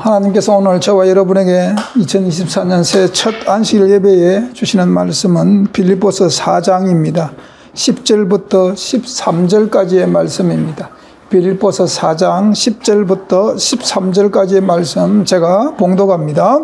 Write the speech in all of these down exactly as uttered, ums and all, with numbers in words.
하나님께서 오늘 저와 여러분에게 이천이십사 년 새해 첫 안식일 예배에 주시는 말씀은 빌립보서 사 장입니다. 십 절부터 십삼 절까지의 말씀입니다. 빌립보서 사 장 십 절부터 십삼 절까지의 말씀 제가 봉독합니다.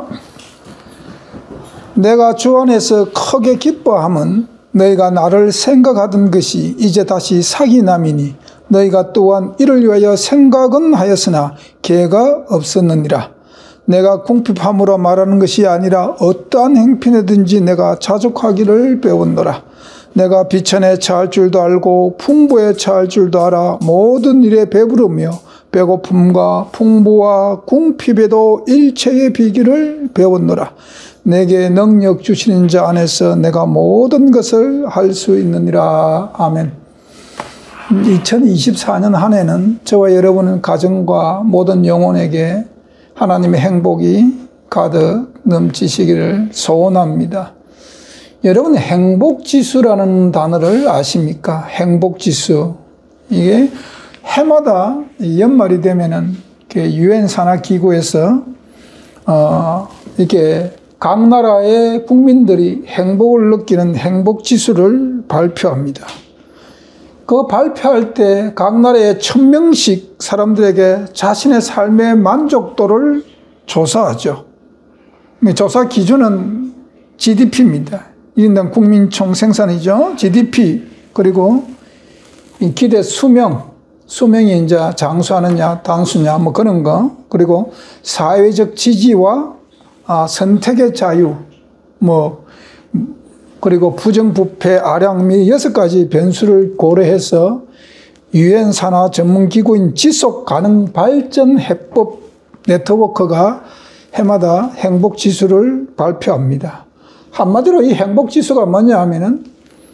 내가 주 안에서 크게 기뻐함은 너희가 나를 생각하던 것이 이제 다시 사기남이니 너희가 또한 이를 위하여 생각은 하였으나 계가 없었느니라. 내가 궁핍함으로 말하는 것이 아니라 어떠한 행편이든지 내가 자족하기를 배웠노라. 내가 비천에 처할 줄도 알고 풍부에 처할 줄도 알아 모든 일에 배부르며 배고픔과 풍부와 궁핍에도 일체의 비기를 배웠노라. 내게 능력 주시는 자 안에서 내가 모든 것을 할 수 있느니라. 아멘. 이천이십사 년 한 해는 저와 여러분은 가정과 모든 영혼에게 하나님의 행복이 가득 넘치시기를 소원합니다. 여러분, 행복지수라는 단어를 아십니까? 행복지수. 이게 해마다 연말이 되면은 유엔 산하기구에서 어, 이렇게 각 나라의 국민들이 행복을 느끼는 행복지수를 발표합니다. 그 발표할 때 각 나라에 천 명씩 사람들에게 자신의 삶의 만족도를 조사하죠. 조사 기준은 지디피입니다. 일 인당 국민 총생산이죠. 지디피, 그리고 기대 수명, 수명이 이제 장수하느냐, 단수냐, 뭐 그런 거, 그리고 사회적 지지와 아, 선택의 자유, 뭐, 그리고 부정부패, 아량 및 여섯 가지 변수를 고려해서 유엔 산하 전문기구인 지속가능발전해법 네트워크가 해마다 행복지수를 발표합니다. 한마디로 이 행복지수가 뭐냐 하면은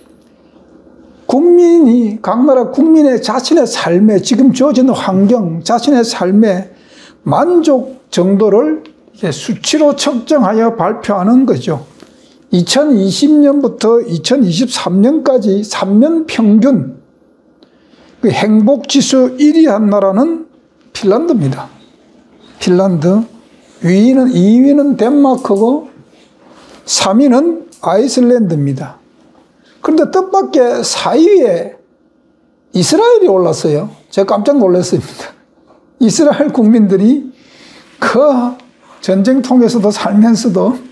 국민이, 각 나라 국민의 자신의 삶에 지금 주어진 환경, 자신의 삶의 만족 정도를 수치로 측정하여 발표하는 거죠. 이천이십 년부터 이천이십삼 년까지 삼 년 평균 그 행복지수 일 위 한 나라는 핀란드입니다. 핀란드. 위는, 이 위는 덴마크고 삼 위는 아이슬란드입니다. 그런데 뜻밖의 사 위에 이스라엘이 올랐어요. 제가 깜짝 놀랐습니다. 이스라엘 국민들이 그 전쟁통에서도 살면서도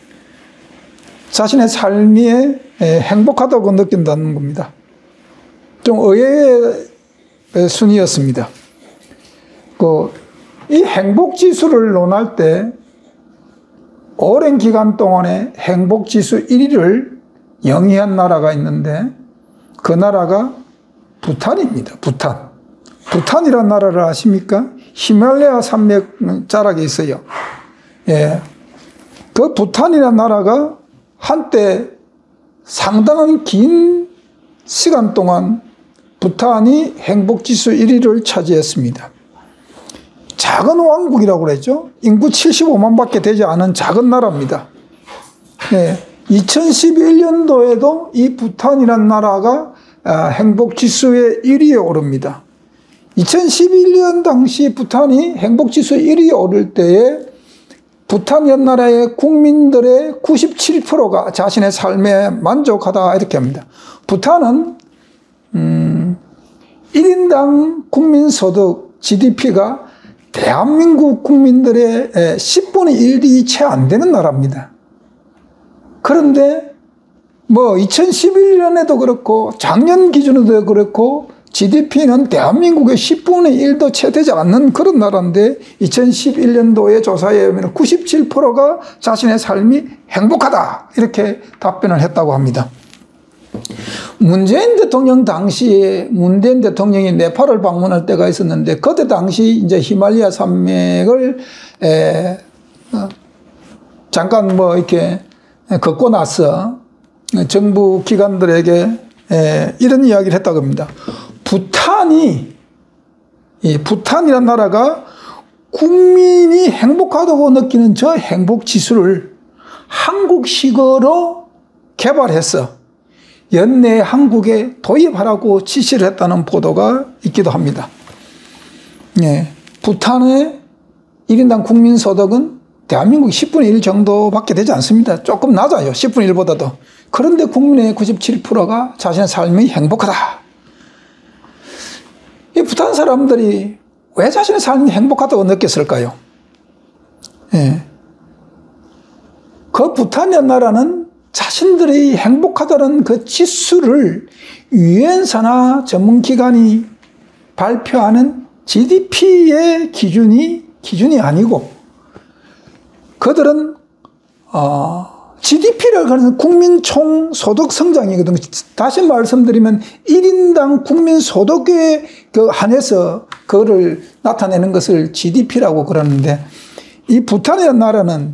자신의 삶이 행복하다고 느낀다는 겁니다. 좀 의외의 순위였습니다. 그, 이 행복지수를 논할 때 오랜 기간 동안에 행복지수 일 위를 영위한 나라가 있는데 그 나라가 부탄입니다. 부탄. 부탄이라는 나라를 아십니까? 히말라야 산맥 자락에 있어요. 예. 그 부탄이라는 나라가 한때 상당한 긴 시간 동안 부탄이 행복지수 일 위를 차지했습니다. 작은 왕국이라고 그랬죠. 인구 칠십오만 밖에 되지 않은 작은 나라입니다. 네. 이천십일 년도에도 이 부탄이라는 나라가 행복지수의 일 위에 오릅니다. 이천십일 년 당시 부탄이 행복지수 일 위에 오를 때에 부탄 연나라의 국민들의 구십칠 퍼센트가 자신의 삶에 만족하다 이렇게 합니다. 부탄은 음, 일 인당 국민소득 지디피가 대한민국 국민들의 십분의 일이 채 안 되는 나라입니다. 그런데 뭐 이천십일 년에도 그렇고 작년 기준으로도 그렇고 지디피는 대한민국의 십분의 일도 채 되지 않는 그런 나라인데 이천십일 년도의 조사에 의하면 구십칠 퍼센트가 자신의 삶이 행복하다 이렇게 답변을 했다고 합니다. 문재인 대통령 당시에 문재인 대통령이 네팔을 방문할 때가 있었는데 그때 당시 이제 히말라야 산맥을 에, 어, 잠깐 뭐 이렇게 걷고 나서 정부 기관들에게 에, 이런 이야기를 했다고 합니다. 부탄이, 이 부탄이라는 나라가 국민이 행복하다고 느끼는 저 행복 지수를 한국식으로 개발해서 연내 한국에 도입하라고 지시를 했다는 보도가 있기도 합니다. 예, 부탄의 일 인당 국민소득은 대한민국 십분의 일 정도밖에 되지 않습니다. 조금 낮아요. 십분의 일보다도. 그런데 국민의 구십칠 퍼센트가 자신의 삶이 행복하다. 이 부탄 사람들이 왜 자신의 삶이 행복하다고 느꼈을까요? 예. 그 부탄이라는 나라는 자신들이 행복하다는 그 지수를 유엔사나 전문기관이 발표하는 지디피의 기준이 기준이 아니고 그들은 어, 지디피를 하는 국민 총 소득 성장이거든요. 다시 말씀드리면 일 인당 국민 소득에 그 한해서 그거를 나타내는 것을 지디피라고 그러는데 이 부탄이라는 나라는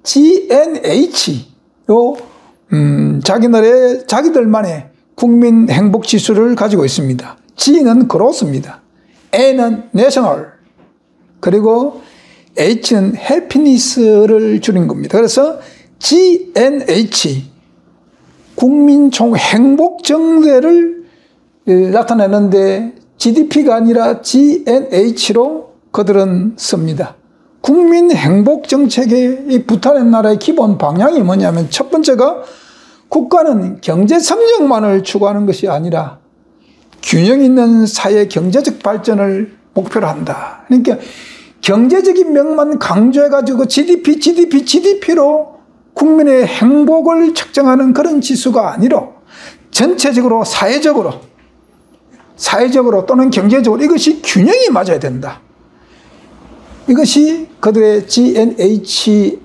지엔에이치로 음, 자기들의 자기들만의 국민 행복 지수를 가지고 있습니다. G는 그로스입니다. N은 내셔널 그리고 H는 해피니스를 줄인 겁니다. 그래서 지엔에이치 국민 총 행복 정도를 나타내는데 지디피가 아니라 지엔에이치로 그들은 씁니다. 국민 행복 정책의 이 부탄의 나라의 기본 방향이 뭐냐면 첫 번째가 국가는 경제 성장만을 추구하는 것이 아니라 균형 있는 사회 경제적 발전을 목표로 한다. 그러니까 경제적인 면만 강조해가지고 지디피, 지디피, 지디피로 국민의 행복을 측정하는 그런 지수가 아니라 전체적으로 사회적으로 사회적으로 또는 경제적으로 이것이 균형이 맞아야 된다. 이것이 그들의 지엔에이치의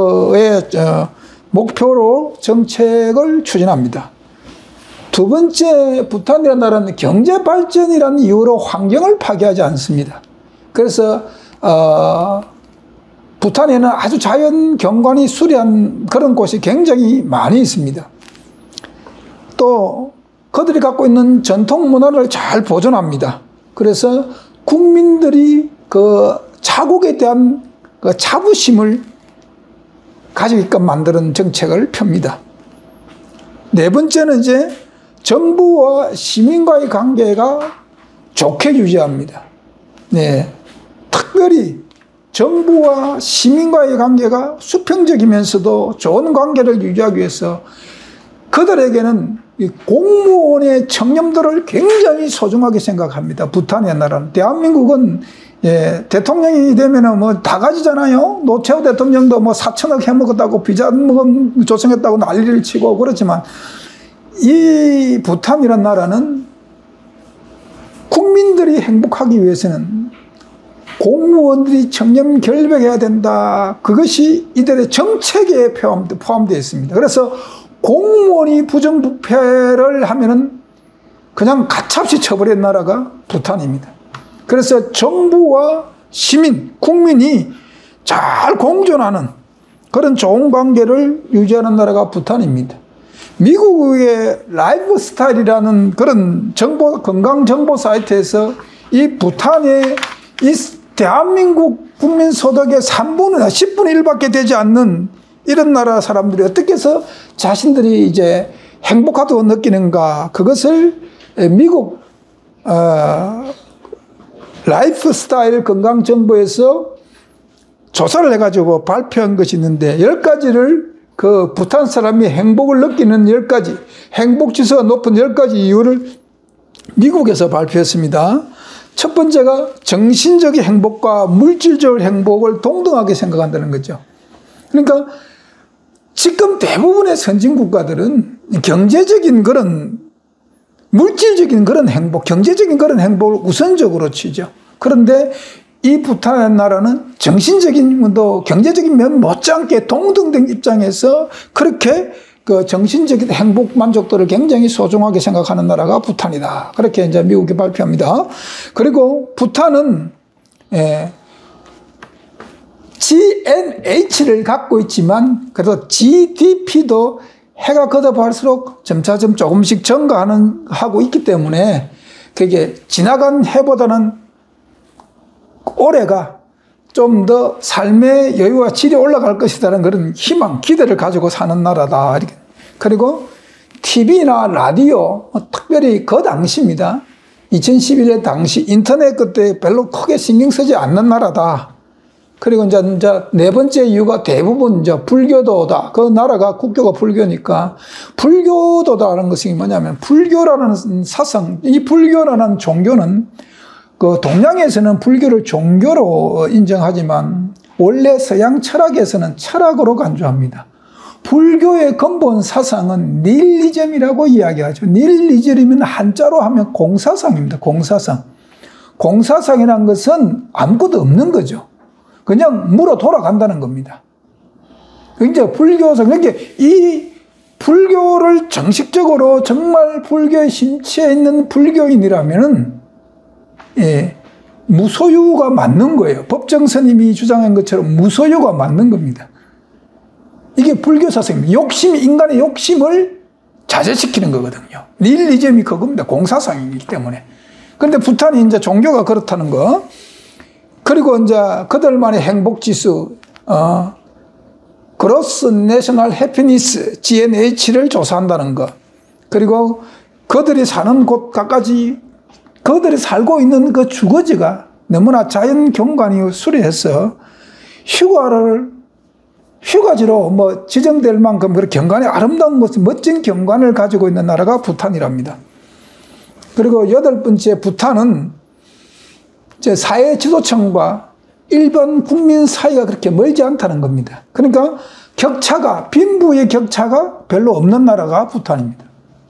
목표로 정책을 추진합니다. 두 번째, 부탄이라는 나라는 경제 발전이라는 이유로 환경을 파괴하지 않습니다. 그래서 어, 부탄에는 아주 자연 경관이 수려한 그런 곳이 굉장히 많이 있습니다. 또 그들이 갖고 있는 전통 문화를 잘 보존합니다. 그래서 국민들이 그 자국에 대한 그 자부심을 가지게끔 만드는 정책을 펴니다. 네 번째는 이제 정부와 시민과의 관계가 좋게 유지합니다. 네. 특별히 정부와 시민과의 관계가 수평적이면서도 좋은 관계를 유지하기 위해서 그들에게는 이 공무원의 청렴도를 굉장히 소중하게 생각합니다. 부탄의 나라는. 대한민국은 예, 대통령이 되면은 뭐 다 가지잖아요. 노태우 대통령도 뭐 사천억 해먹었다고 비자금 조성했다고 난리를 치고 그렇지만 이 부탄이란 나라는 국민들이 행복하기 위해서는 공무원들이 청렴 결백해야 된다. 그것이 이들의 정책에 포함되어 있습니다. 그래서 공무원이 부정부패를 하면은 그냥 가차없이 처벌한 나라가 부탄입니다. 그래서 정부와 시민, 국민이 잘 공존하는 그런 좋은 관계를 유지하는 나라가 부탄입니다. 미국의 라이프 스타일이라는 그런 정보, 건강 정보 사이트에서 이 부탄의 이 대한민국 국민 소득의 삼분의 십분의 일밖에 되지 않는 이런 나라 사람들이 어떻게 해서 자신들이 이제 행복하다고 느끼는가, 그것을 미국 어, 라이프 스타일 건강 정보에서 조사를 해가지고 발표한 것이 있는데 열 가지를 그 부탄 사람이 행복을 느끼는 열 가지, 행복 지수가 높은 열 가지 이유를 미국에서 발표했습니다. 첫 번째가 정신적인 행복과 물질적 행복을 동등하게 생각한다는 거죠. 그러니까 지금 대부분의 선진 국가들은 경제적인 그런 물질적인 그런 행복, 경제적인 그런 행복을 우선적으로 치죠. 그런데 이 부탄 나라는 정신적인 면도 경제적인 면 못지않게 동등된 입장에서 그렇게 그 정신적인 행복 만족도를 굉장히 소중하게 생각하는 나라가 부탄이다. 그렇게 이제 미국이 발표합니다. 그리고 부탄은 예, 지엔에이치를 갖고 있지만 그래도 지디피도 해가 거듭할수록 점차점 조금씩 증가하는 하고 있기 때문에 그게 지나간 해보다는 올해가 좀 더 삶의 여유와 질이 올라갈 것이라는 그런 희망, 기대를 가지고 사는 나라다. 이렇게. 그리고 티비나 라디오, 특별히 그 당시입니다. 이천십일 년 당시 인터넷 그때 별로 크게 신경 쓰지 않는 나라다. 그리고 이제, 이제 네 번째 이유가 대부분 이제 불교도다. 그 나라가 국교가 불교니까 불교도다라는 것이 뭐냐면 불교라는 사상, 이 불교라는 종교는 그 동양에서는 불교를 종교로 인정하지만 원래 서양 철학에서는 철학으로 간주합니다. 불교의 근본 사상은 닐리즘이라고 이야기하죠. 닐리즘이면 한자로 하면 공사상입니다. 공사상. 공사상이라는 것은 아무것도 없는 거죠. 그냥 물어 돌아간다는 겁니다. 이제 불교상, 그러니까 이 불교를 정식적으로 정말 불교에 심취해 있는 불교인이라면은, 예, 무소유가 맞는 거예요. 법정 스님이 주장한 것처럼 무소유가 맞는 겁니다. 이게 불교 사상입니다. 욕심이, 인간의 욕심을 자제시키는 거거든요. 닐리즘이 그겁니다. 공사상이기 때문에. 그런데 부탄이 이제 종교가 그렇다는 거, 그리고 이제 그들만의 행복지수, 어, 그로스 내셔널 해피니스, 지엔에이치를 조사한다는 거, 그리고 그들이 사는 곳까지 그들이 살고 있는 그 주거지가 너무나 자연 경관이 수려해서 휴가를 휴가지로 뭐 지정될 만큼 그런 경관의 아름다운 모습, 멋진 경관을 가지고 있는 나라가 부탄이랍니다. 그리고 여덟 번째, 부탄은 이제 사회 지도층과 일반 국민 사이가 그렇게 멀지 않다는 겁니다. 그러니까 격차가, 빈부의 격차가 별로 없는 나라가 부탄입니다.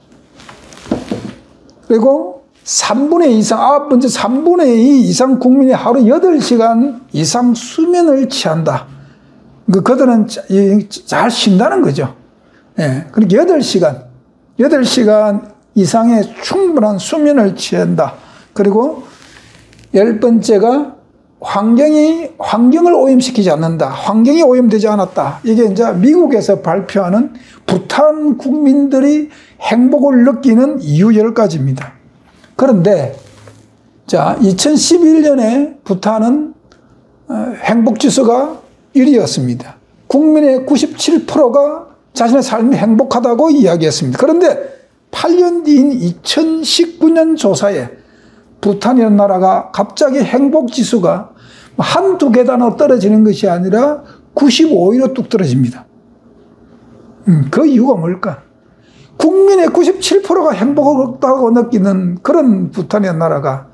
그리고 삼분의 이 이상, 아홉 번째 삼분의 이 이상 국민이 하루 여덟 시간 이상 수면을 취한다. 그, 그들은 잘 쉰다는 거죠. 예. 그러니까 여덟 시간, 여덟 시간 이상의 충분한 수면을 취한다. 그리고 열 번째가 환경이, 환경을 오염시키지 않는다. 환경이 오염되지 않았다. 이게 이제 미국에서 발표하는 부탄 국민들이 행복을 느끼는 이유 열 가지입니다. 그런데, 자, 이천십일 년에 부탄은 행복지수가 일 위였습니다. 국민의 구십칠 퍼센트가 자신의 삶이 행복하다고 이야기했습니다. 그런데 팔 년 뒤인 이천십구 년 조사에 부탄이라는 나라가 갑자기 행복지수가 한두 계단으로 떨어지는 것이 아니라 구십오 위로 뚝 떨어집니다. 음, 그 이유가 뭘까? 국민의 구십칠 퍼센트가 행복하다고 느끼는 그런 부탄이라는 나라가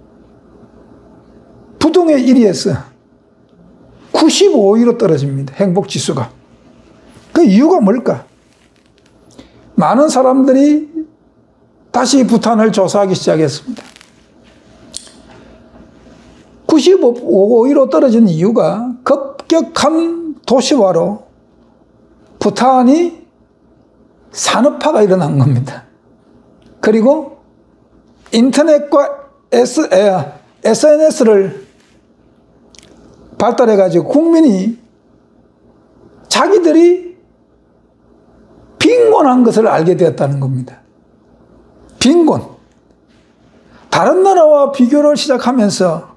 부동의 일 위에서 구십오 위로 떨어집니다. 행복지수가. 그 이유가 뭘까? 많은 사람들이 다시 부탄을 조사하기 시작했습니다. 구십오 위로 떨어진 이유가 급격한 도시화로 부탄이 산업화가 일어난 겁니다. 그리고 인터넷과 에스엔에스를 발달해가지고 국민이 자기들이 빈곤한 것을 알게 되었다는 겁니다. 빈곤. 다른 나라와 비교를 시작하면서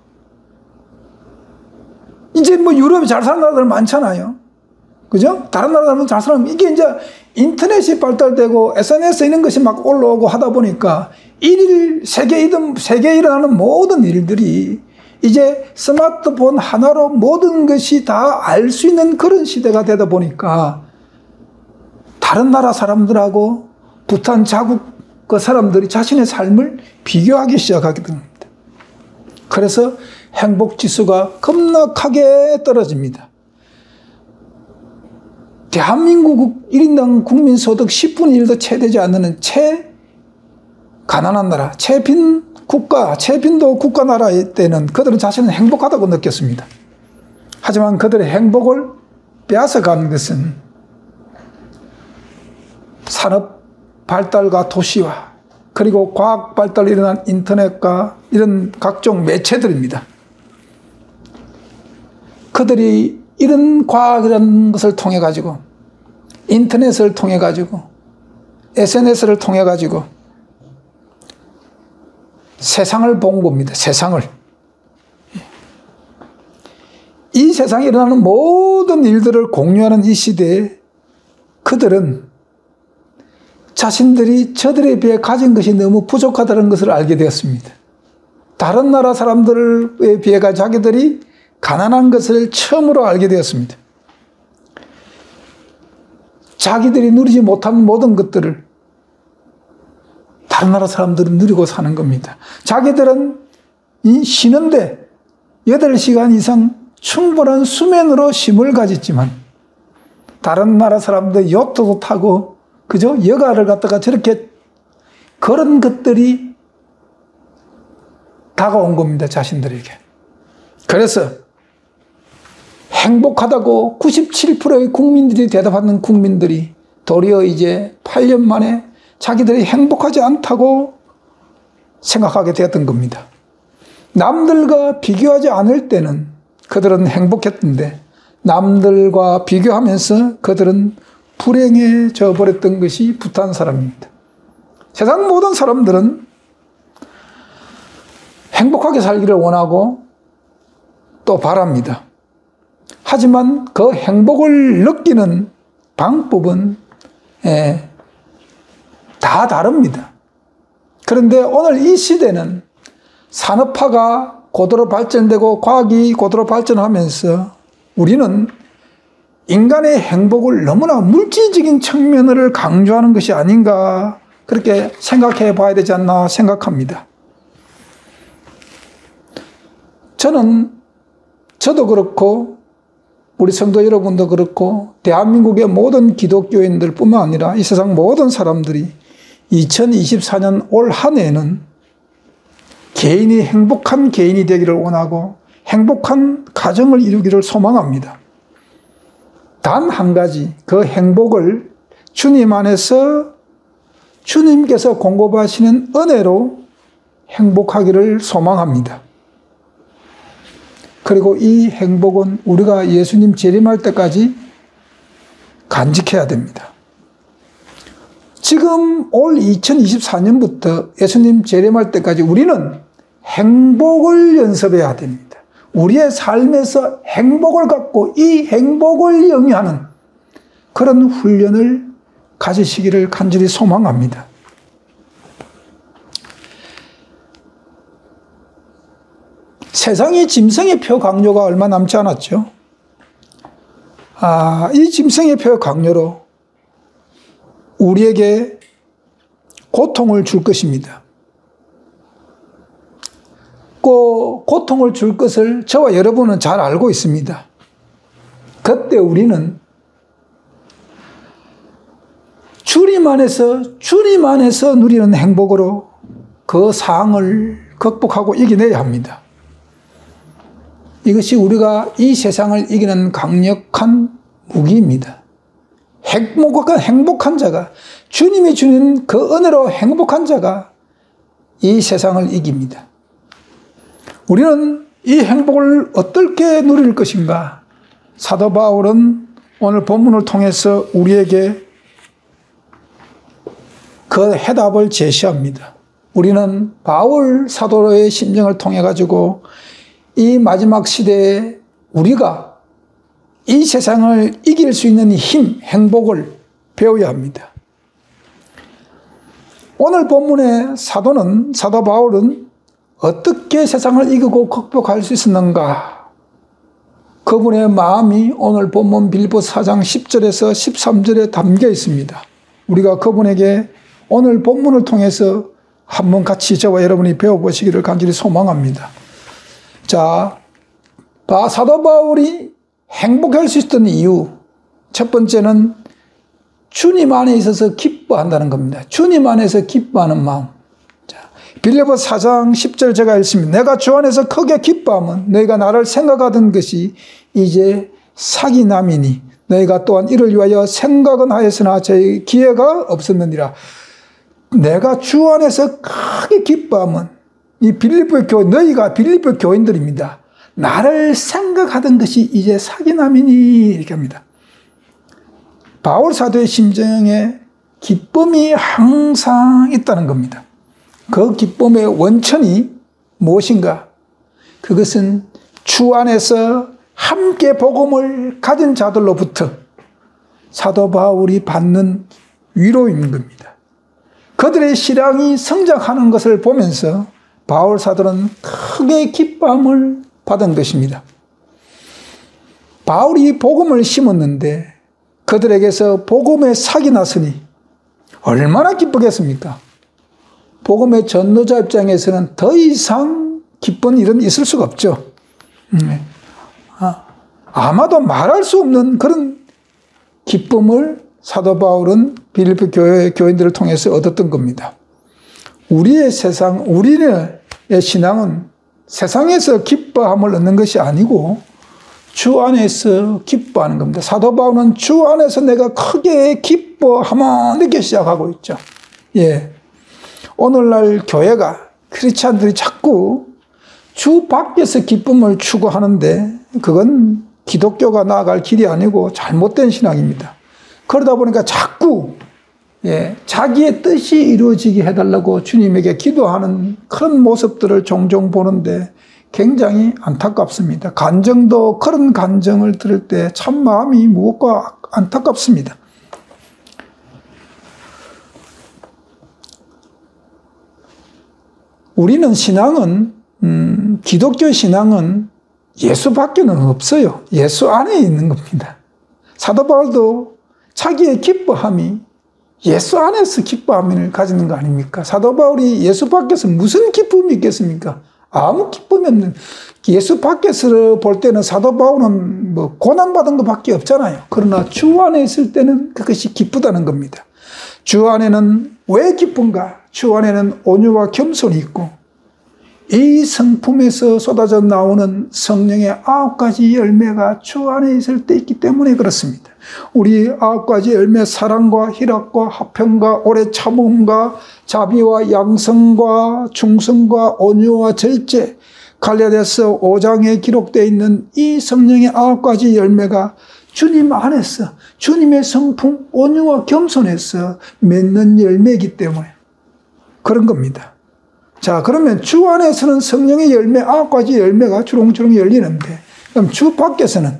이제 뭐 유럽이 잘 사는 나라들 많잖아요. 그죠? 다른 나라들은 잘 사는, 이게 이제 인터넷이 발달되고 에스엔에스 이런 것이 막 올라오고 하다 보니까 일일, 세계이든, 세계에 일어나는 모든 일들이 이제 스마트폰 하나로 모든 것이 다 알 수 있는 그런 시대가 되다 보니까 다른 나라 사람들하고 부탄 자국 그 사람들이 자신의 삶을 비교하기 시작하게 됩니다. 그래서 행복지수가 급락하게 떨어집니다. 대한민국 일 인당 국민소득 십분의 일도 채 되지 않는 채 가난한 나라, 채빈 국가, 채빈도 국가 나라일 때는 그들은 자신은 행복하다고 느꼈습니다. 하지만 그들의 행복을 빼앗아간 것은 산업 발달과 도시화, 그리고 과학 발달이 일어난 인터넷과 이런 각종 매체들입니다. 그들이 이런 과학이라는 것을 통해 가지고, 인터넷을 통해 가지고, 에스엔에스를 통해 가지고 세상을 본 겁니다. 세상을. 이 세상에 일어나는 모든 일들을 공유하는 이 시대에 그들은 자신들이 저들에 비해 가진 것이 너무 부족하다는 것을 알게 되었습니다. 다른 나라 사람들에 비해 자기들이 가난한 것을 처음으로 알게 되었습니다. 자기들이 누리지 못한 모든 것들을 다른 나라 사람들은 누리고 사는 겁니다. 자기들은 이 쉬는데 여덟 시간 이상 충분한 수면으로 쉼을 가졌지만 다른 나라 사람들 요트도 타고 그죠? 여가를 갖다가 저렇게 그런 것들이 다가온 겁니다. 자신들에게. 그래서 행복하다고 구십칠 퍼센트의 국민들이 대답하는 국민들이 도리어 이제 팔 년 만에 자기들이 행복하지 않다고 생각하게 되었던 겁니다. 남들과 비교하지 않을 때는 그들은 행복했던데 남들과 비교하면서 그들은 불행해져 버렸던 것이 부탄 사람입니다. 세상 모든 사람들은 행복하게 살기를 원하고 또 바랍니다. 하지만 그 행복을 느끼는 방법은 예, 다 다릅니다. 그런데 오늘 이 시대는 산업화가 고도로 발전되고 과학이 고도로 발전하면서 우리는 인간의 행복을 너무나 물질적인 측면을 강조하는 것이 아닌가 그렇게 생각해 봐야 되지 않나 생각합니다. 저는 저도 그렇고 우리 성도 여러분도 그렇고 대한민국의 모든 기독교인들 뿐만 아니라 이 세상 모든 사람들이 이천이십사 년 올 한 해에는 개인이 행복한 개인이 되기를 원하고 행복한 가정을 이루기를 소망합니다. 단 한 가지 그 행복을 주님 안에서 주님께서 공급하시는 은혜로 행복하기를 소망합니다. 그리고 이 행복은 우리가 예수님 재림할 때까지 간직해야 됩니다. 지금 올 이천이십사 년부터 예수님 재림할 때까지 우리는 행복을 연습해야 됩니다. 우리의 삶에서 행복을 갖고 이 행복을 영위하는 그런 훈련을 가지시기를 간절히 소망합니다. 세상의 짐승의 표 강요가 얼마 남지 않았죠. 아, 이 짐승의 표 강요로 우리에게 고통을 줄 것입니다. 그 고통을 줄 것을 저와 여러분은 잘 알고 있습니다. 그때 우리는 주님 안에서 주님 안에서 누리는 행복으로 그 상황을 극복하고 이겨내야 합니다. 이것이 우리가 이 세상을 이기는 강력한 무기입니다. 행복한, 행복한 자가 주님이 주는 그 은혜로 행복한 자가 이 세상을 이깁니다. 우리는 이 행복을 어떻게 누릴 것인가? 사도 바울은 오늘 본문을 통해서 우리에게 그 해답을 제시합니다. 우리는 바울 사도의 심정을 통해 가지고 이 마지막 시대에 우리가 이 세상을 이길 수 있는 힘, 행복을 배워야 합니다. 오늘 본문의 사도는, 사도 바울은 어떻게 세상을 이기고 극복할 수 있었는가? 그분의 마음이 오늘 본문 빌립보 사 장 십 절에서 십삼 절에 담겨 있습니다. 우리가 그분에게 오늘 본문을 통해서 한번 같이 저와 여러분이 배워보시기를 간절히 소망합니다. 자, 사도 바울이 행복할 수 있었던 이유, 첫 번째는 주님 안에 있어서 기뻐한다는 겁니다. 주님 안에서 기뻐하는 마음. 자, 빌립보 사 장 십 절 제가 읽습니다. 내가 주 안에서 크게 기뻐하면 너희가 나를 생각하던 것이 이제 사기남이니 너희가 또한 이를 위하여 생각은 하였으나 저희 기회가 없었느니라. 내가 주 안에서 크게 기뻐하면 이 빌립보 교회, 너희가 빌립보 교인들입니다. 나를 생각하던 것이 이제 사기남이니 이렇게 합니다. 바울 사도의 심정에 기쁨이 항상 있다는 겁니다. 그 기쁨의 원천이 무엇인가? 그것은 주 안에서 함께 복음을 가진 자들로부터 사도 바울이 받는 위로인 겁니다. 그들의 신앙이 성장하는 것을 보면서 바울 사도는 크게 기쁨을 받은 것입니다. 바울이 복음을 심었는데 그들에게서 복음의 삭이 났으니 얼마나 기쁘겠습니까? 복음의 전도자 입장에서는 더 이상 기쁜 일은 있을 수가 없죠. 아마도 말할 수 없는 그런 기쁨을 사도 바울은 빌립보 교회 교인들을 통해서 얻었던 겁니다. 우리의 세상, 우리의 신앙은 세상에서 기뻐함을 얻는 것이 아니고 주 안에서 기뻐하는 겁니다. 사도 바울은 주 안에서 내가 크게 기뻐하며 늦게 시작하고 있죠. 예. 오늘날 교회가 크리스찬들이 자꾸 주 밖에서 기쁨을 추구하는데 그건 기독교가 나아갈 길이 아니고 잘못된 신앙입니다. 그러다 보니까 자꾸 예, 자기의 뜻이 이루어지게 해달라고 주님에게 기도하는 그런 모습들을 종종 보는데 굉장히 안타깝습니다. 간정도 그런 간정을 들을 때 참 마음이 무겁고 안타깝습니다. 우리는 신앙은 음, 기독교 신앙은 예수 밖에는 없어요. 예수 안에 있는 겁니다. 사도 바울도 자기의 기뻐함이 예수 안에서 기뻐함을 가지는 거 아닙니까? 사도 바울이 예수 밖에서 무슨 기쁨이 있겠습니까? 아무 기쁨이 없는, 예수 밖에서 볼 때는 사도 바울은 뭐 고난받은 것밖에 없잖아요. 그러나 주 안에 있을 때는 그것이 기쁘다는 겁니다. 주 안에는 왜 기쁜가? 주 안에는 온유와 겸손이 있고 이 성품에서 쏟아져 나오는 성령의 아홉 가지 열매가 주 안에 있을 때 있기 때문에 그렇습니다. 우리 아홉 가지 열매, 사랑과 희락과 화평과 오래 참음과 자비와 양성과 충성과 온유와 절제, 갈라디아서 오 장에 기록되어 있는 이 성령의 아홉 가지 열매가 주님 안에서 주님의 성품 온유와 겸손에서 맺는 열매이기 때문에 그런 겁니다. 자, 그러면 주 안에서는 성령의 열매, 아홉 가지 열매가 주렁주렁 열리는데, 그럼 주 밖에서는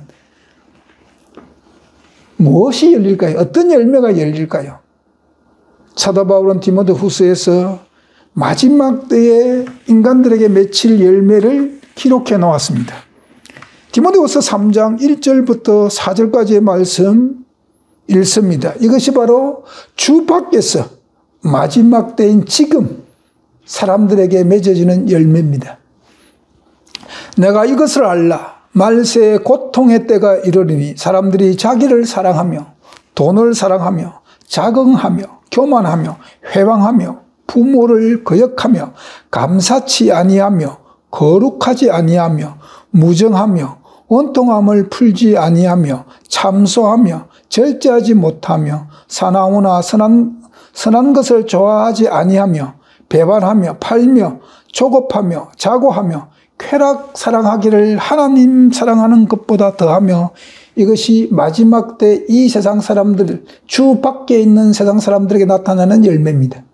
무엇이 열릴까요? 어떤 열매가 열릴까요? 사도 바울은 디모데 후서에서 마지막 때에 인간들에게 맺힐 열매를 기록해 놓았습니다. 디모데 후서 삼 장 일 절부터 사 절까지의 말씀 읽습니다. 이것이 바로 주 밖에서 마지막 때인 지금 사람들에게 맺어지는 열매입니다. 내가 이것을 알라. 말세의 고통의 때가 이르리니 사람들이 자기를 사랑하며 돈을 사랑하며 자긍하며 교만하며 회방하며 부모를 거역하며 감사치 아니하며 거룩하지 아니하며 무정하며 원통함을 풀지 아니하며 참소하며 절제하지 못하며 사나우나 선한, 선한 것을 좋아하지 아니하며 배반하며 팔며 조급하며 자고하며 쾌락 사랑하기를 하나님 사랑하는 것보다 더하며 이것이 마지막 때 이 세상 사람들, 주 밖에 있는 세상 사람들에게 나타나는 열매입니다.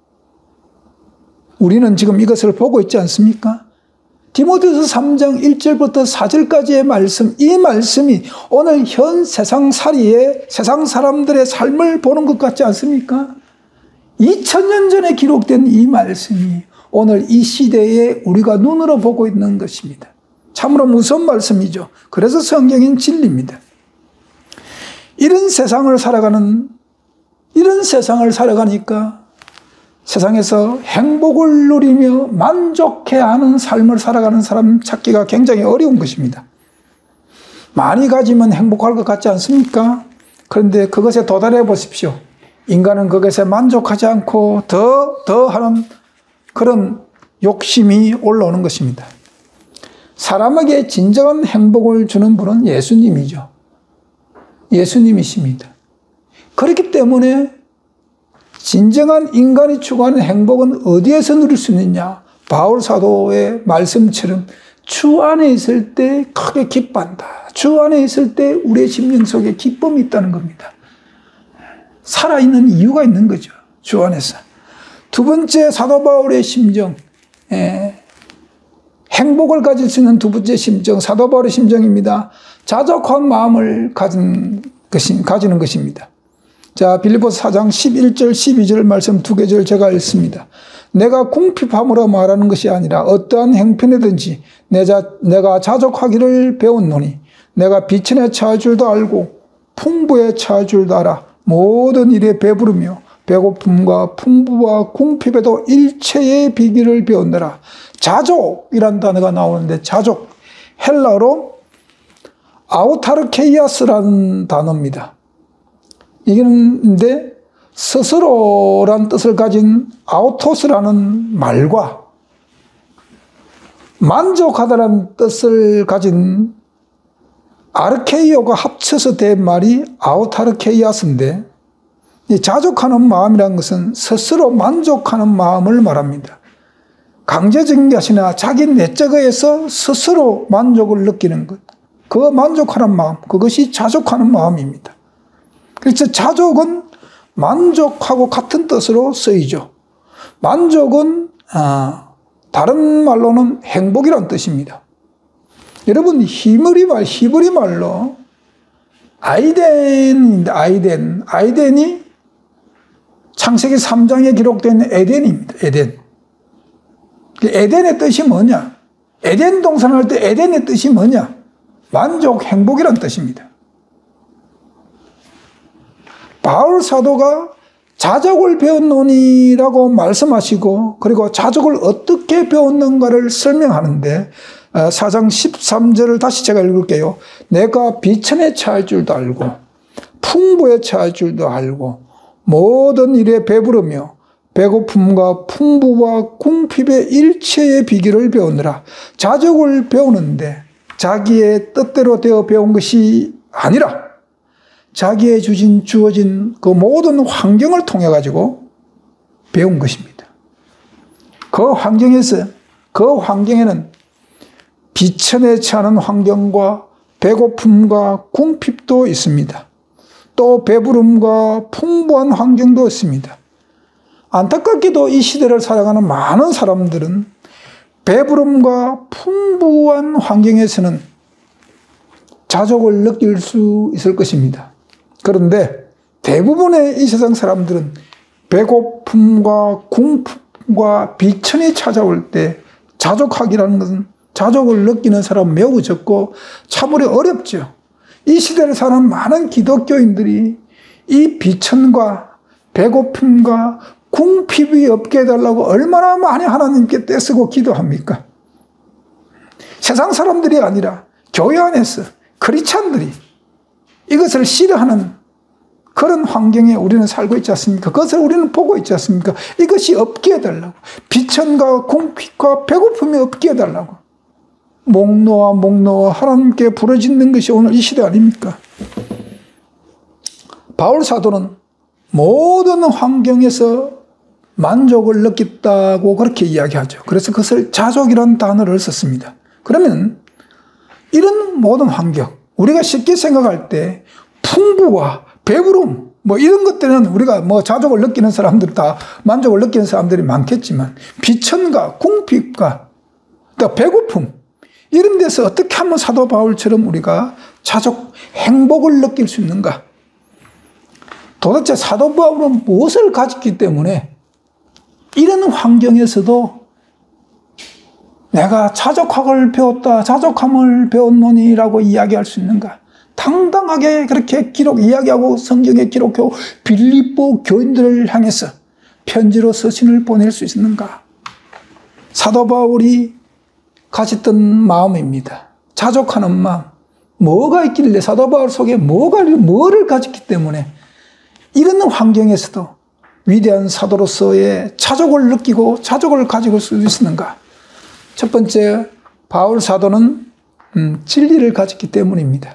우리는 지금 이것을 보고 있지 않습니까? 디모데후서 삼 장 일 절부터 사 절까지의 말씀, 이 말씀이 오늘 현 세상살이의 세상 사람들의 삶을 보는 것 같지 않습니까? 이천 년 전에 기록된 이 말씀이 오늘 이 시대에 우리가 눈으로 보고 있는 것입니다. 참으로 무서운 말씀이죠. 그래서 성경은 진리입니다. 이런 세상을 살아가는, 이런 세상을 살아가니까 세상에서 행복을 누리며 만족해하는 삶을 살아가는 사람 찾기가 굉장히 어려운 것입니다. 많이 가지면 행복할 것 같지 않습니까? 그런데 그것에 도달해 보십시오. 인간은 그것에 만족하지 않고 더, 더 하는 그런 욕심이 올라오는 것입니다. 사람에게 진정한 행복을 주는 분은 예수님이죠. 예수님이십니다. 그렇기 때문에 진정한 인간이 추구하는 행복은 어디에서 누릴 수 있느냐? 바울 사도의 말씀처럼 주 안에 있을 때 크게 기뻐한다. 주 안에 있을 때 우리의 심령 속에 기쁨이 있다는 겁니다. 살아있는 이유가 있는 거죠. 주 안에서. 두 번째 사도 바울의 심정, 예, 행복을 가질 수 있는 두 번째 심정, 사도 바울의 심정입니다. 자족한 마음을 가진 것이, 가지는 것입니다. 자, 빌립보서 사 장 십일 절 십이 절 말씀 두 개절 제가 읽습니다. 내가 궁핍함으로 말하는 것이 아니라 어떠한 형편이든지 내가, 내가 자족하기를 배웠노니 내가 비천에 처할 줄도 알고 풍부에 처할 줄도 알아. 모든 일에 배부르며 배고픔과 풍부와 궁핍에도 일체의 비결을 배웠느라. 자족이란 단어가 나오는데 자족, 헬라어로 아우타르케이아스라는 단어입니다. 이게는데 스스로란 뜻을 가진 아우토스라는 말과 만족하다라는 뜻을 가진 아르케이오가 합쳐서 된 말이 아우타르케이아스인데, 이 자족하는 마음이라는 것은 스스로 만족하는 마음을 말합니다. 강제적인 것이나 자기 내적에서 스스로 만족을 느끼는 것, 그 만족하는 마음, 그것이 자족하는 마음입니다. 그래서 자족은 만족하고 같은 뜻으로 쓰이죠. 만족은 아, 다른 말로는 행복이란 뜻입니다. 여러분, 히브리 말, 히브리 말로 아이덴인데, 아이덴. 아이덴이 창세기 삼 장에 기록된 에덴입니다. 에덴. 에덴의 뜻이 뭐냐? 에덴 동산을 할 때 에덴의 뜻이 뭐냐? 만족, 행복이란 뜻입니다. 바울 사도가 자족을 배웠노니라고 말씀하시고, 그리고 자족을 어떻게 배웠는가를 설명하는데, 사 장 십삼 절을 다시 제가 읽을게요. 내가 비천에 처할 줄도 알고 풍부에 처할 줄도 알고 모든 일에 배부르며 배고픔과 풍부와 궁핍의 일체의 비결을 배우느라. 자족을 배우는데 자기의 뜻대로 되어 배운 것이 아니라 자기의 주신 주어진 그 모든 환경을 통해 가지고 배운 것입니다. 그 환경에서 그 환경에는 비천에 처하는 환경과 배고픔과 궁핍도 있습니다. 또 배부름과 풍부한 환경도 있습니다. 안타깝게도 이 시대를 살아가는 많은 사람들은 배부름과 풍부한 환경에서는 자족을 느낄 수 있을 것입니다. 그런데 대부분의 이 세상 사람들은 배고픔과 궁핍과 비천이 찾아올 때 자족하기라는 것은, 자족을 느끼는 사람은 매우 적고 참으로 어렵죠. 이 시대를 사는 많은 기독교인들이 이 비천과 배고픔과 궁핍이 없게 해달라고 얼마나 많이 하나님께 떼쓰고 기도합니까? 세상 사람들이 아니라 교회 안에서 크리스찬들이 이것을 싫어하는 그런 환경에 우리는 살고 있지 않습니까? 그것을 우리는 보고 있지 않습니까? 이것이 없게 해달라고. 비천과 궁핍과 배고픔이 없게 해달라고. 목 놓아 목 놓아 하나님께 부르짖는 것이 오늘 이 시대 아닙니까? 바울 사도는 모든 환경에서 만족을 느꼈다고 그렇게 이야기하죠. 그래서 그것을 자족이라는 단어를 썼습니다. 그러면 이런 모든 환경, 우리가 쉽게 생각할 때 풍부와 배부름 뭐 이런 것들은 우리가 뭐 자족을 느끼는 사람들 다 만족을 느끼는 사람들이 많겠지만, 비천과 궁핍과 또 배고픔 이런 데서 어떻게 하면 사도 바울처럼 우리가 자족, 행복을 느낄 수 있는가? 도대체 사도 바울은 무엇을 가졌기 때문에 이런 환경에서도 내가 자족학을 배웠다, 자족함을 배웠노니라고 이야기할 수 있는가? 당당하게 그렇게 기록, 이야기하고 성경에 기록하고 빌립보 교인들을 향해서 편지로 서신을 보낼 수 있는가? 사도 바울이 가졌던 마음입니다. 자족하는 마음. 뭐가 있길래, 사도 바울 속에 뭐가, 뭐를 가졌기 때문에 이런 환경에서도 위대한 사도로서의 자족을 느끼고 자족을 가지고 수 있었는가? 첫 번째, 바울 사도는 음, 진리를 가졌기 때문입니다.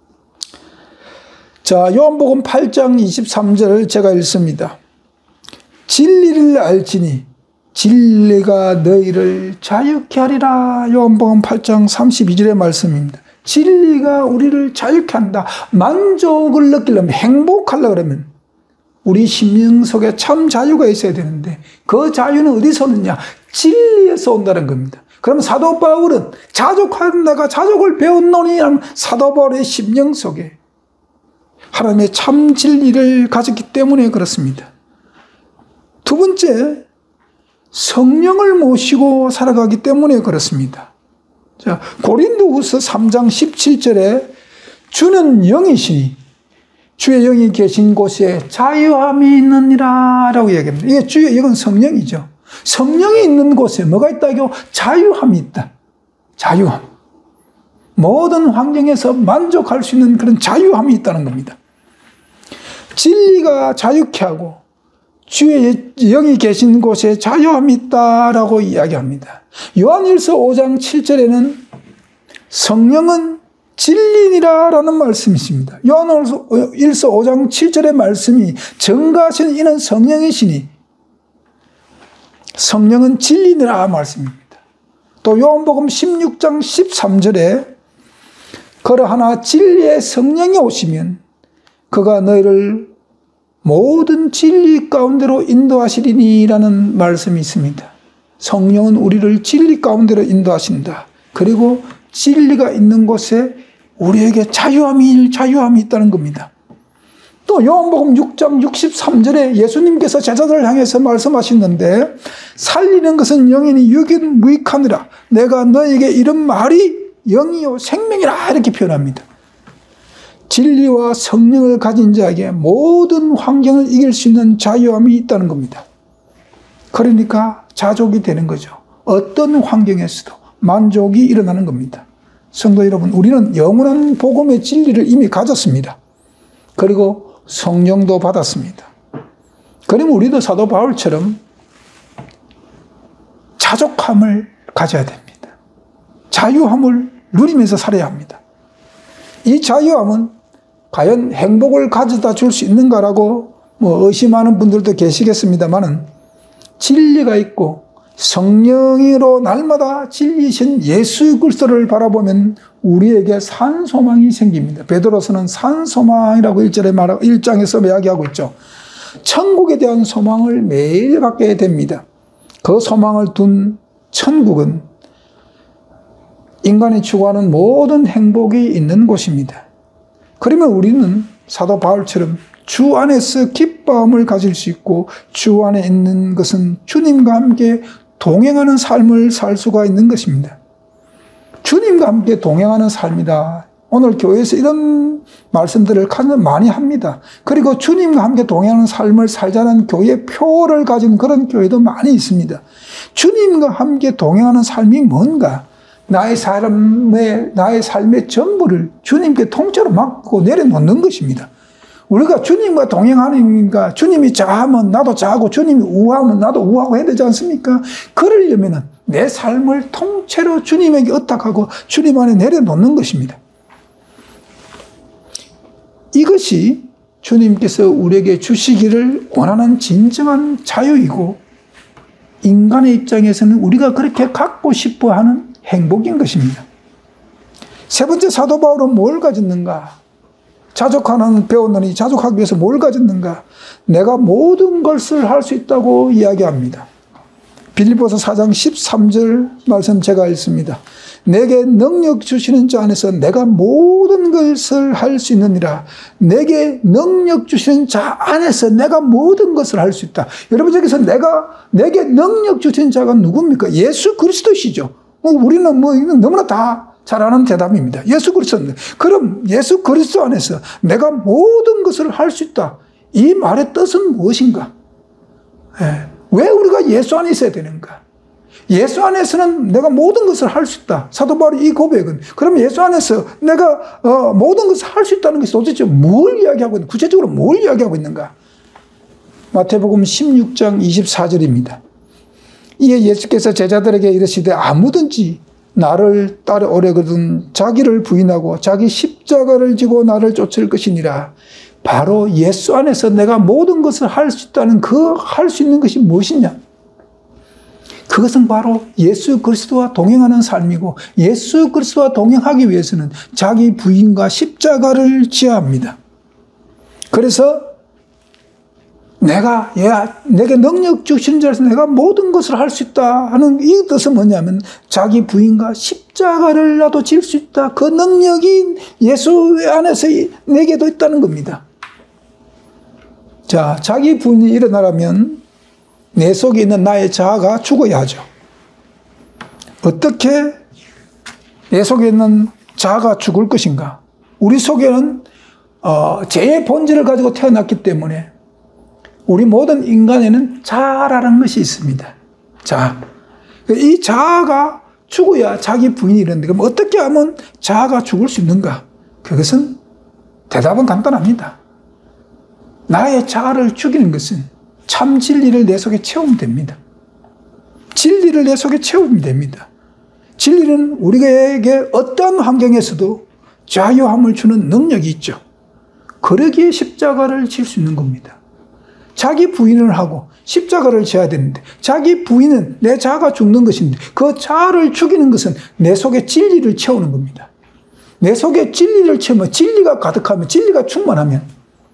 자, 요한복음 팔 장 이십삼 절을 제가 읽습니다. 진리를 알지니 진리가 너희를 자유케 하리라. 요한복음 팔 장 삼십이 절의 말씀입니다. 진리가 우리를 자유케 한다. 만족을 느끼려면, 행복하려고 그러면 우리 심령 속에 참 자유가 있어야 되는데 그 자유는 어디서 오느냐? 진리에서 온다는 겁니다. 그럼 사도 바울은 자족한 내가 자족을 배웠노니 하는 사도 바울의 심령 속에 하나님의 참 진리를 가졌기 때문에 그렇습니다. 두 번째, 성령을 모시고 살아가기 때문에 그렇습니다. 자, 고린도후서 삼 장 십칠 절에 주는 영이시니 주의 영이 계신 곳에 자유함이 있느니라 라고 얘기합니다. 이게 주의 영은 성령이죠. 성령이 있는 곳에 뭐가 있다고? 자유함이 있다. 자유함. 모든 환경에서 만족할 수 있는 그런 자유함이 있다는 겁니다. 진리가 자유케 하고 주의 영이 계신 곳에 자유함이 있다라고 이야기합니다. 요한일서 오 장 칠 절에는 성령은 진리니라라는 말씀이 있습니다. 요한일서 오 장 칠 절의 말씀이 정가하신 이는 성령이시니 성령은 진리니라 말씀입니다. 또 요한복음 십육 장 십삼 절에 그러하나 진리의 성령이 오시면 그가 너희를 모든 진리 가운데로 인도하시리니라는 말씀이 있습니다. 성령은 우리를 진리 가운데로 인도하신다. 그리고 진리가 있는 곳에 우리에게 자유함이, 자유함이 있다는 겁니다. 또 요한복음 육 장 육십삼 절에 예수님께서 제자들을 향해서 말씀하시는데 살리는 것은 영이니 육은 무익하니라. 내가 너에게 이런 말이 영이요 생명이라 이렇게 표현합니다. 진리와 성령을 가진 자에게 모든 환경을 이길 수 있는 자유함이 있다는 겁니다. 그러니까 자족이 되는 거죠. 어떤 환경에서도 만족이 일어나는 겁니다. 성도 여러분, 우리는 영원한 복음의 진리를 이미 가졌습니다. 그리고 성령도 받았습니다. 그러면 우리도 사도 바울처럼 자족함을 가져야 됩니다. 자유함을 누리면서 살아야 합니다. 이 자유함은 과연 행복을 가져다 줄 수 있는가라고 뭐 의심하는 분들도 계시겠습니다만은 진리가 있고 성령으로 날마다 진리이신 예수 그리스도를 바라보면 우리에게 산 소망이 생깁니다. 베드로서는 산 소망이라고 일 절에 말하고 일 장에서 이야기하고 있죠. 천국에 대한 소망을 매일 갖게 됩니다. 그 소망을 둔 천국은 인간이 추구하는 모든 행복이 있는 곳입니다. 그러면 우리는 사도 바울처럼 주 안에서 기쁨을 가질 수 있고 주 안에 있는 것은 주님과 함께 동행하는 삶을 살 수가 있는 것입니다. 주님과 함께 동행하는 삶이다. 오늘 교회에서 이런 말씀들을 많이 합니다. 그리고 주님과 함께 동행하는 삶을 살자는 교회 표를 가진 그런 교회도 많이 있습니다. 주님과 함께 동행하는 삶이 뭔가? 나의 삶의, 나의 삶의 전부를 주님께 통째로 맡고 내려놓는 것입니다. 우리가 주님과 동행하니까 주님이 자하면 나도 자하고 주님이 우하면 나도 우하고 해야 되지 않습니까? 그러려면 내 삶을 통째로 주님에게 의탁하고 주님 안에 내려놓는 것입니다. 이것이 주님께서 우리에게 주시기를 원하는 진정한 자유이고 인간의 입장에서는 우리가 그렇게 갖고 싶어하는 행복인 것입니다. 세 번째 사도 바울은 뭘 가졌는가? 자족하는 배웠느니 자족하기 위해서 뭘 가졌는가? 내가 모든 것을 할 수 있다고 이야기합니다. 빌립보서 사 장 십삼 절 말씀 제가 읽습니다. 내게 능력 주시는 자 안에서 내가 모든 것을 할 수 있느니라. 내게 능력 주시는 자 안에서 내가 모든 것을 할 수 있다. 여러분, 여기서 내가, 내게 능력 주시는 자가 누굽니까? 예수 그리스도시죠. 우리는 뭐 너무나 다 잘 아는 대답입니다. 예수 그리스도인데. 그럼 예수 그리스도 안에서 내가 모든 것을 할 수 있다. 이 말의 뜻은 무엇인가? 예. 왜 우리가 예수 안에 있어야 되는가? 예수 안에서는 내가 모든 것을 할 수 있다. 사도 바울의 이 고백은 그럼 예수 안에서 내가 어, 모든 것을 할 수 있다는 것이 도대체 뭘 이야기하고 있는가? 구체적으로 뭘 이야기하고 있는가? 마태복음 십육 장 이십사 절입니다. 이에 예수께서 제자들에게 이르시되 아무든지 나를 따라오려거든 자기를 부인하고 자기 십자가를 지고 나를 쫓을 것이니라. 바로 예수 안에서 내가 모든 것을 할 수 있다는 그 할 수 있는 것이 무엇이냐? 그것은 바로 예수 그리스도와 동행하는 삶이고 예수 그리스도와 동행하기 위해서는 자기 부인과 십자가를 지어야 합니다. 그래서 내가 야, 내게 능력 주신 자에서 내가 모든 것을 할 수 있다 하는 이 뜻은 뭐냐면 자기 부인과 십자가를 나도 질 수 있다. 그 능력이 예수 안에서 내게도 있다는 겁니다. 자, 자기 부인이 일어나려면 내 속에 있는 나의 자아가 죽어야 하죠. 어떻게 내 속에 있는 자아가 죽을 것인가? 우리 속에는 어, 죄의 본질을 가지고 태어났기 때문에 우리 모든 인간에는 자아라는 것이 있습니다. 자, 이 자아가 죽어야 자기 부인이 이런데 그럼 어떻게 하면 자아가 죽을 수 있는가? 그것은 대답은 간단합니다. 나의 자아를 죽이는 것은 참 진리를 내 속에 채우면 됩니다. 진리를 내 속에 채우면 됩니다. 진리는 우리에게 어떤 환경에서도 자유함을 주는 능력이 있죠. 그러기에 십자가를 질 수 있는 겁니다. 자기 부인을 하고 십자가를 져야 되는데 자기 부인은 내 자아가 죽는 것인데 그 자아를 죽이는 것은 내 속에 진리를 채우는 겁니다. 내 속에 진리를 채우면 진리가 가득하면 진리가 충만하면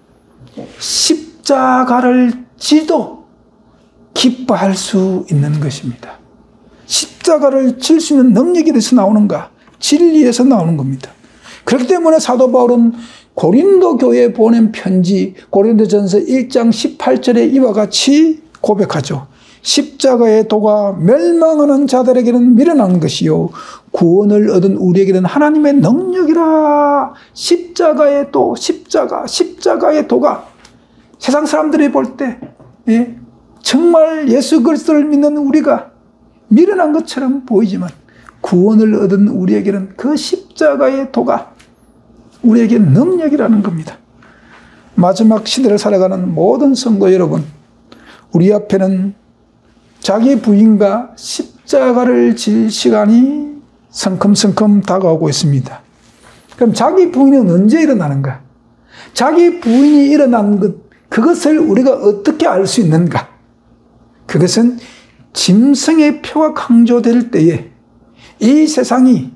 십자가를 지도 기뻐할 수 있는 것입니다. 십자가를 질 수 있는 능력이 어디서 나오는가? 진리에서 나오는 겁니다. 그렇기 때문에 사도 바울은 고린도 교회에 보낸 편지 고린도전서 일 장 십팔 절에 이와 같이 고백하죠. 십자가의 도가 멸망하는 자들에게는 미련한 것이요 구원을 얻은 우리에게는 하나님의 능력이라. 십자가의 도, 십자가, 십자가의 도가 세상 사람들이 볼 때 예, 정말 예수 그리스도를 믿는 우리가 미련한 것처럼 보이지만 구원을 얻은 우리에게는 그 십자가의 도가 우리에게 능력이라는 겁니다. 마지막 시대를 살아가는 모든 성도 여러분, 우리 앞에는 자기 부인과 십자가를 질 시간이 성큼성큼 다가오고 있습니다. 그럼 자기 부인은 언제 일어나는가? 자기 부인이 일어난 것, 그것을 우리가 어떻게 알 수 있는가? 그것은 짐승의 표가 강조될 때에 이 세상이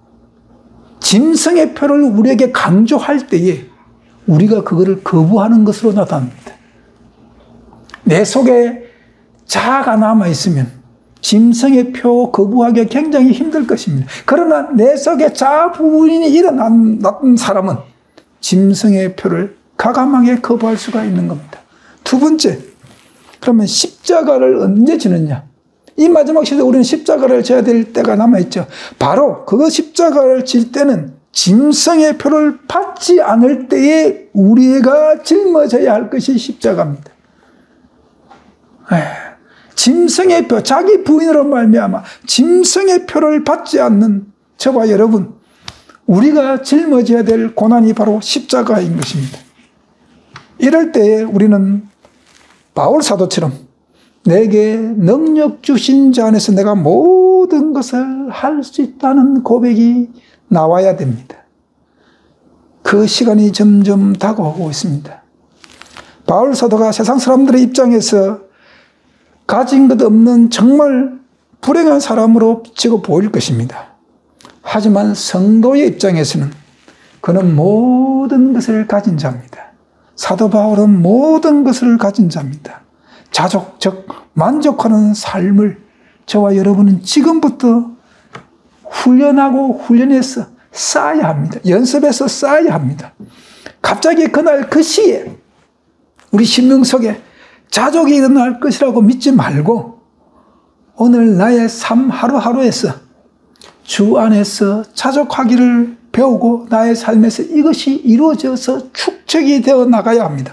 짐승의 표를 우리에게 강조할 때에 우리가 그거를 거부하는 것으로 나타납니다. 내 속에 자아가 남아있으면 짐승의 표 거부하기가 굉장히 힘들 것입니다. 그러나 내 속에 자아 부인이 일어난 사람은 짐승의 표를 가감하게 거부할 수가 있는 겁니다. 두 번째, 그러면 십자가를 언제 지느냐? 이 마지막 시대에 우리는 십자가를 져야 될 때가 남아있죠. 바로 그 십자가를 질 때는 짐승의 표를 받지 않을 때에 우리가 짊어져야 할 것이 십자가입니다. 에이, 짐승의 표, 자기 부인으로 말미암아 짐승의 표를 받지 않는 저와 여러분, 우리가 짊어져야 될 고난이 바로 십자가인 것입니다. 이럴 때에 우리는 바울 사도처럼 내게 능력 주신 자 안에서 내가 모든 것을 할 수 있다는 고백이 나와야 됩니다. 그 시간이 점점 다가오고 있습니다. 바울 사도가 세상 사람들의 입장에서 가진 것 없는 정말 불행한 사람으로 비치고 보일 것입니다. 하지만 성도의 입장에서는 그는 모든 것을 가진 자입니다. 사도 바울은 모든 것을 가진 자입니다. 자족, 즉 만족하는 삶을 저와 여러분은 지금부터 훈련하고 훈련해서 쌓아야 합니다. 연습해서 쌓아야 합니다. 갑자기 그날 그 시에 우리 심령 속에 자족이 일어날 것이라고 믿지 말고 오늘 나의 삶 하루하루에서 주 안에서 자족하기를 배우고 나의 삶에서 이것이 이루어져서 축적이 되어 나가야 합니다.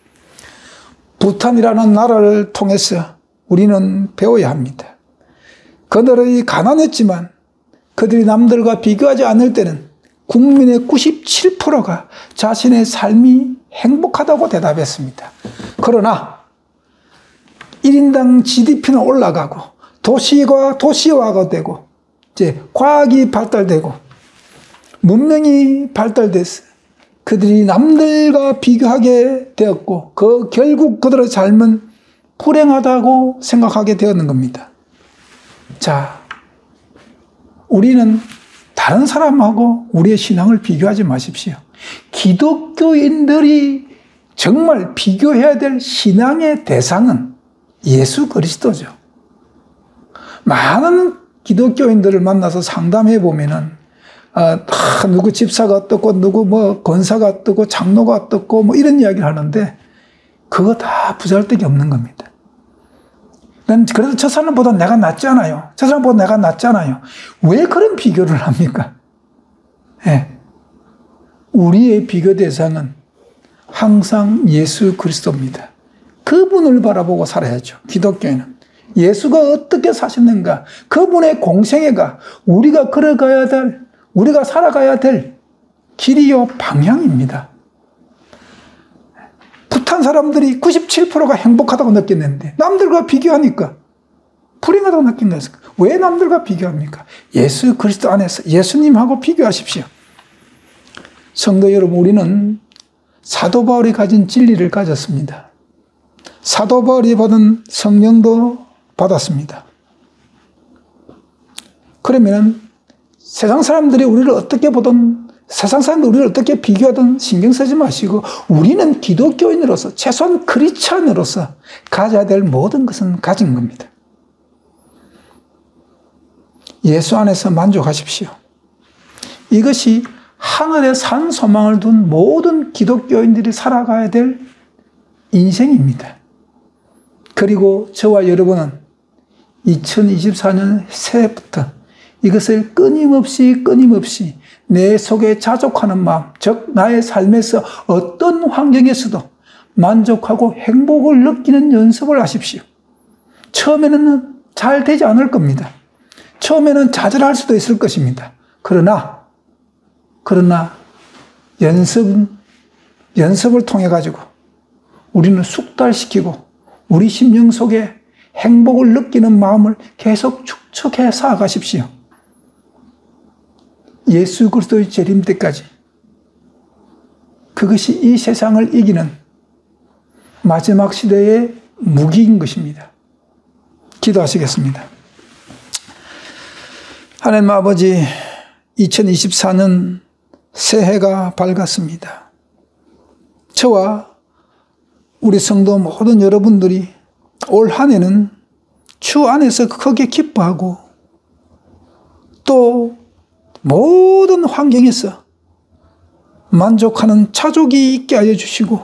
부탄이라는 나라를 통해서 우리는 배워야 합니다. 그들이 가난했지만 그들이 남들과 비교하지 않을 때는 국민의 구십칠 퍼센트가 자신의 삶이 행복하다고 대답했습니다. 그러나 일 인당 지디피는 올라가고 도시가 도시화가 되고 이제 과학이 발달되고 문명이 발달돼서 그들이 남들과 비교하게 되었고 그 결국 그들의 삶은 불행하다고 생각하게 되었는 겁니다. 자, 우리는 다른 사람하고 우리의 신앙을 비교하지 마십시오. 기독교인들이 정말 비교해야 될 신앙의 대상은 예수 그리스도죠. 많은 기독교인들을 만나서 상담해 보면은 아, 다 누구 집사가 어떻고 누구 뭐 권사가 어떻고 장로가 어떻고 뭐 이런 이야기를 하는데 그거 다 부잘데기 없는 겁니다. 난 그래도 저 사람보다 내가 낫잖아요. 저 사람보다 내가 낫잖아요. 왜 그런 비교를 합니까? 예. 우리의 비교 대상은 항상 예수 그리스도입니다. 그분을 바라보고 살아야죠. 기독교인은 예수가 어떻게 사셨는가, 그분의 공생애가 우리가 걸어가야 될, 우리가 살아가야 될 길이요 방향입니다. 부탄 사람들이 구십칠 퍼센트가 행복하다고 느꼈는데 남들과 비교하니까 불행하다고 느낀 것입니다. 왜 남들과 비교합니까? 예수 그리스도 안에서 예수님하고 비교하십시오. 성도 여러분, 우리는 사도 바울이 가진 진리를 가졌습니다. 사도 바울이 받은 성령도 받았습니다. 그러면 세상 사람들이 우리를 어떻게 보든, 세상 사람들이 우리를 어떻게 비교하든 신경 쓰지 마시고, 우리는 기독교인으로서, 최소한 크리스찬으로서 가져야 될 모든 것은 가진 겁니다. 예수 안에서 만족하십시오. 이것이 하늘에 산 소망을 둔 모든 기독교인들이 살아가야 될 인생입니다. 그리고 저와 여러분은 이천이십사 년 새해부터 이것을 끊임없이 끊임없이 내 속에 자족하는 마음, 즉 나의 삶에서 어떤 환경에서도 만족하고 행복을 느끼는 연습을 하십시오. 처음에는 잘 되지 않을 겁니다. 처음에는 좌절할 수도 있을 것입니다. 그러나 그러나 연습, 연습을 통해 가지고 우리는 숙달시키고 우리 심령 속에 행복을 느끼는 마음을 계속 축적해 쌓아가십시오. 예수 그리스도의 재림 때까지. 그것이 이 세상을 이기는 마지막 시대의 무기인 것입니다. 기도하시겠습니다. 하나님 아버지, 이천이십사 년 새해가 밝았습니다. 저와 우리 성도 모든 여러분들이 올 한 해는 주 안에서 크게 기뻐하고 또 모든 환경에서 만족하는 자족이 있게 하여 주시고,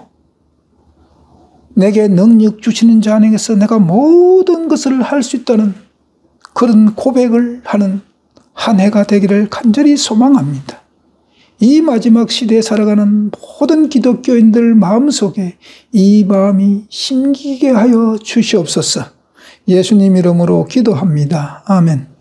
내게 능력 주시는 자 안에서 내가 모든 것을 할 수 있다는 그런 고백을 하는 한 해가 되기를 간절히 소망합니다. 이 마지막 시대에 살아가는 모든 기독교인들 마음속에 이 마음이 심기게 하여 주시옵소서. 예수님 이름으로 기도합니다. 아멘.